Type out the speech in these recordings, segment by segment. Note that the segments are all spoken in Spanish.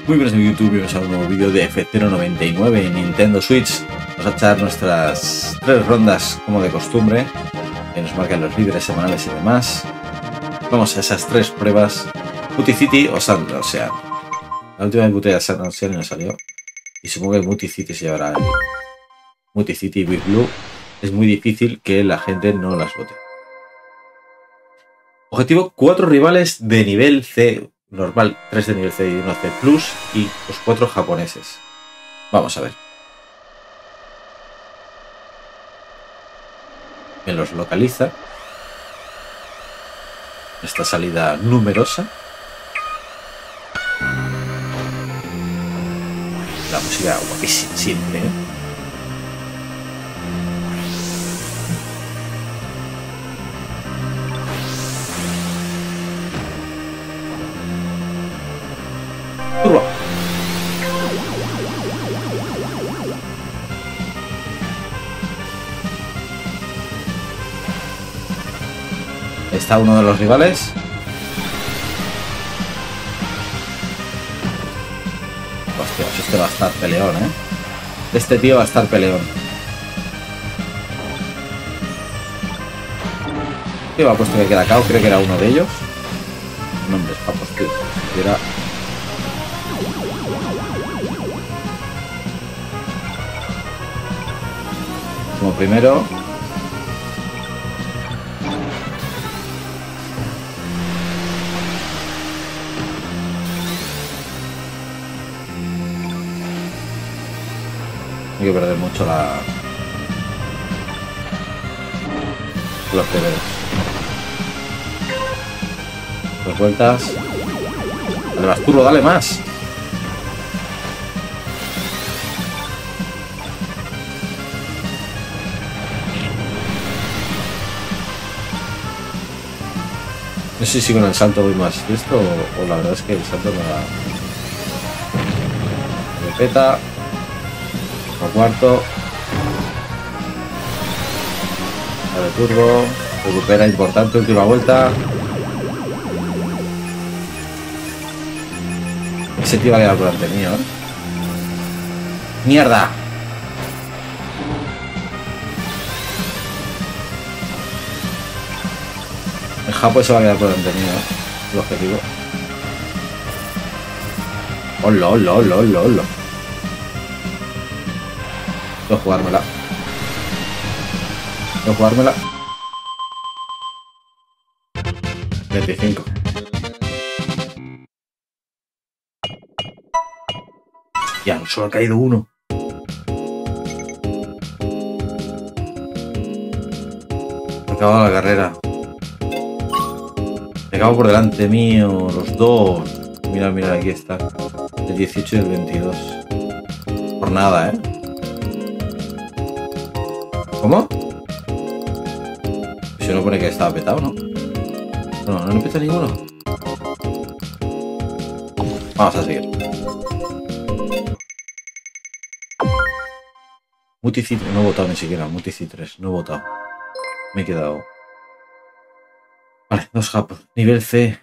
Muy buenas en YouTube, bienvenidos a un nuevo vídeo de F099 en Nintendo Switch. Vamos a echar nuestras 3 rondas como de costumbre, que nos marcan los líderes semanales y demás. Vamos a esas 3 pruebas: Multicity o Sand Ocean. La última vez buté a Sand Ocean y no salió, y supongo que el Multicity se llevará el Multicity with Blue. Es muy difícil que la gente no las vote. Objetivo: 4 rivales de nivel C normal, 3 de nivel C y 1 C+, y los 4 japoneses. Vamos a ver. Me los localiza. Esta salida numerosa. La música guapísima siempre, ¿eh? Turbo. Está uno de los rivales. Hostias, este va a estar peleón, ¿eh? Este tío va a estar peleón. ¿Qué va puesto que queda cao? Creo que era uno de ellos. Nombres, papos, tío. Era... como primero. Hay que perder mucho los primeros. 2 vueltas. Dale más, turbo, dale más. No sé si con el salto voy más listo o la verdad es que el salto me da... me peta. O cuarto. Dale turbo. Recupera, importante, última vuelta. Ese tío va a quedar por delante mío, ¿eh? ¡Mierda! El Japo se va a quedar por delante mío, ¿eh? El objetivo. ¡Hola, hola, hola, hola, hola! Tengo que jugármela. Tengo que jugármela. 25. Ya, solo ha caído uno. He acabado la carrera. He acabado por delante mío, los dos. Mira, mira, aquí está. El 18 y el 22. Por nada, ¿eh? ¿Cómo? Si no pone que estaba petado, ¿no? No, no peta ninguno. Vamos a seguir. Multicity, no he votado ni siquiera. Multicity 3, no he votado. Me he quedado. Vale, 2 japos. Nivel C.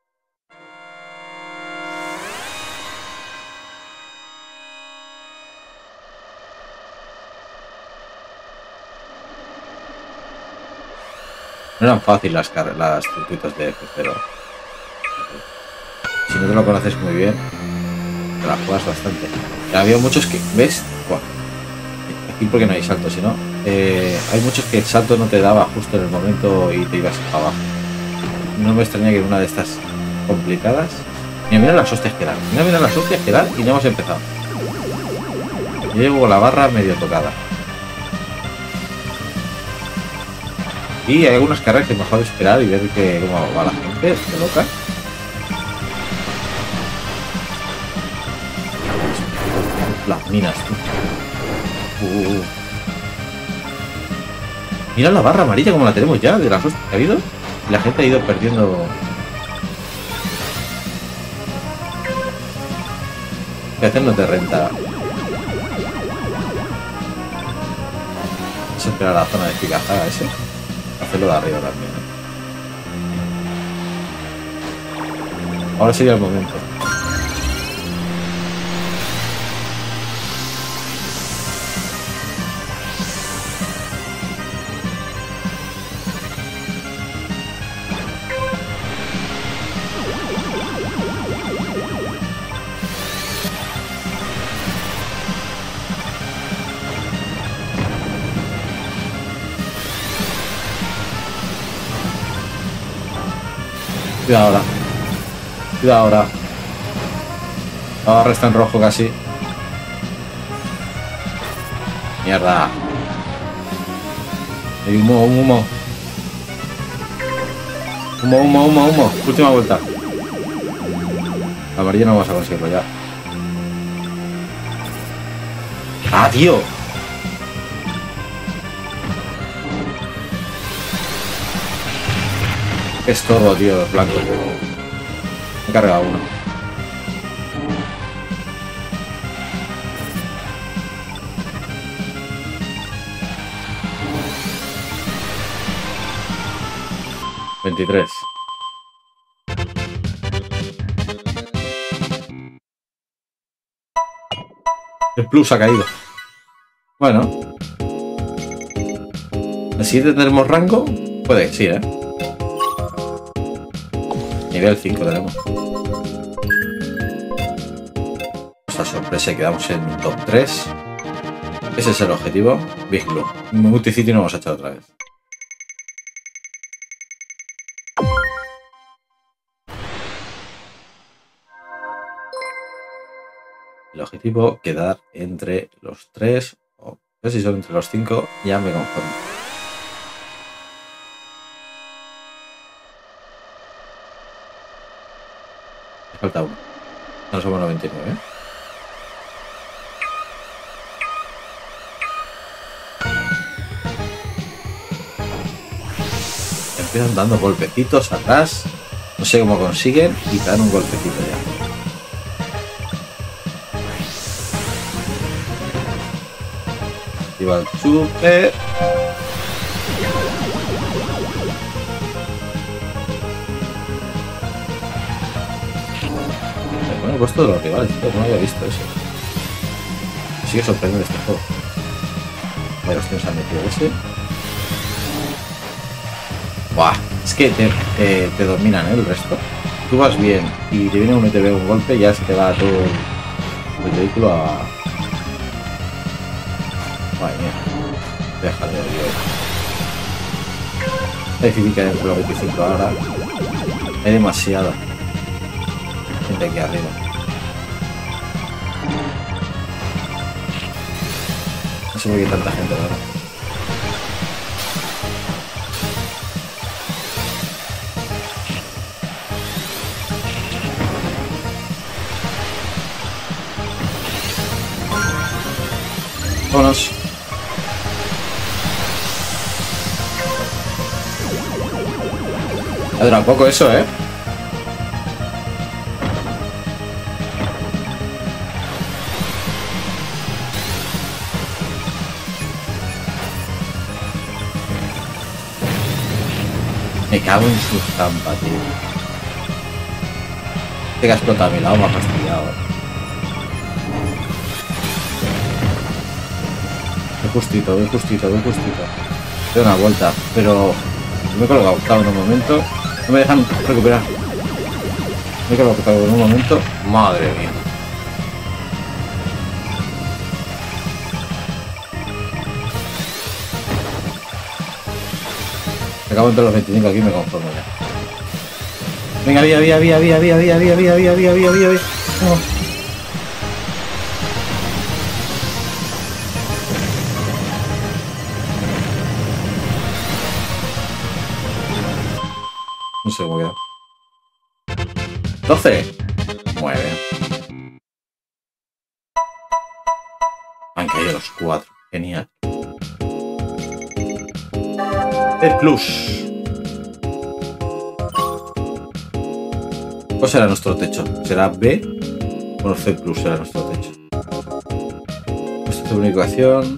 No eran fáciles las circuitos de F0. Si no te lo conoces muy bien, te la juegas bastante. Había muchos que... ¿ves? Buah. Aquí porque no hay salto, si no... hay muchos que el salto no te daba justo en el momento y te ibas para abajo. No me extraña que en una de estas complicadas... Mira las hostias que dan. Mira las hostias que dan y ya hemos empezado. Yo llevo la barra medio tocada. Y hay algunas carreras que es mejor esperar y ver cómo va la gente, de loca. Las minas, tío. Mira la barra amarilla como la tenemos ya, de las hostias que ha habido. Y la gente ha ido perdiendo. ¿Qué hacer? No te renta. Vamos a esperar a la zona de eficacia ese. Hacerlo de arriba también, ¿eh? Ahora sería el momento. Cuidado ahora. Cuidado ahora. La barra está en rojo casi. Mierda. Hay humo, humo. Humo. Última vuelta. La amarilla no vamos a conseguirlo ya. ¡Ah, tío! Qué estorbo, tío, los blancos. Me he cargado uno. $23. El plus ha caído. Bueno. ¿El siguiente tenemos rango? Puede que sí, ¿eh? Nivel 5 tenemos. Nuestra sorpresa y quedamos en top 3. Ese es el objetivo. Big Blue. Multicity no hemos hecho otra vez. El objetivo, quedar entre los 3, o no sé si son entre los 5, ya me conformo. Me falta uno. No somos 99, ¿eh? Empiezan dando golpecitos atrás. No sé cómo consiguen y dan un golpecito ya. Activa el super. Bueno, he puesto de los rivales, pero no había visto eso. Me sigue sorprendiendo este juego. Vaya, los tíos han metido ese. Buah, es que te dominan, ¿eh? El resto. Tú vas bien y te viene uno y te ve un golpe, ya se te va todo el vehículo a... Madre mía. Déjale de Dios. Es difícil que haya entre los 25 ahora. Hay demasiada gente aquí arriba. No sé por qué hay tanta gente ahora. Vámonos. Ha durado poco eso, ¿eh? Me cago en su estampa, tío. Este que ha explotado a mi lado me ha fastidiado. Voy justito. Doy una vuelta, pero me he colocado en un momento. No me dejan recuperar. Me he colocado en un momento. Madre mía. Me acabo entre los 25 aquí y me conformo ya. Venga, vía. Vamos. No sé cómo queda. 12. 9. Han caído los 4. Genial. C plus. ¿Cuál será nuestro techo? ¿Será B? Bueno, C plus será nuestro techo. Puesto de comunicación.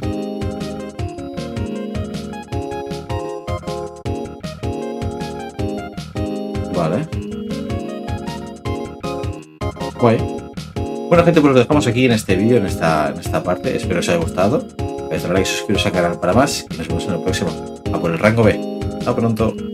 Vale. Guay. Bueno, gente, pues lo dejamos aquí en este vídeo, en esta parte. Espero que os haya gustado. Dale like, suscribiros al canal para más y nos vemos en el próximo. A por el rango B. Hasta pronto.